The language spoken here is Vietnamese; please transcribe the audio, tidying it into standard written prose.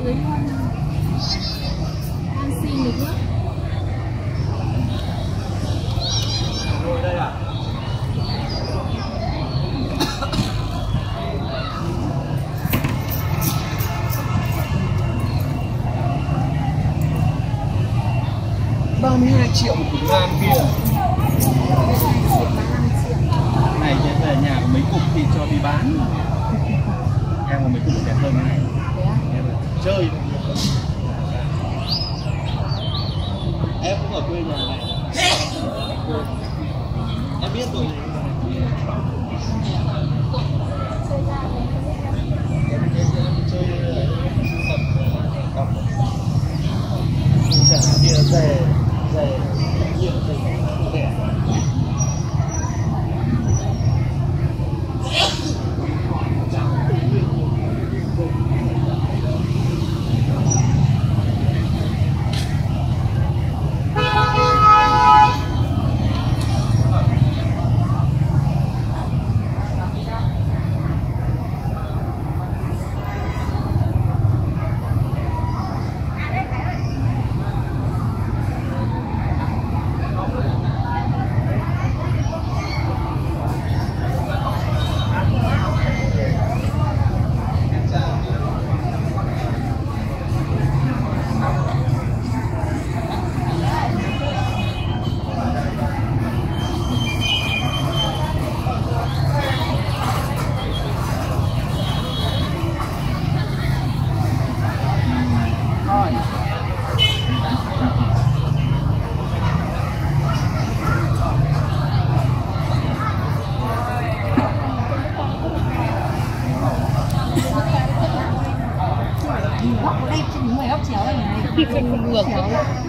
tưới luôn canxi được nữa. Ngồi đây à? $32 triệu một cục than kia. Này về nhà có mấy cục thì cho đi bán. Em có mấy cục đẹp hơn này. Em chơi. Em cũng ở quê nhà này. Em biết rồi. Em chơi tập chẳng hạn như là về nhiều về đẹp. Đây trên 10 góc chéo này này. Không được.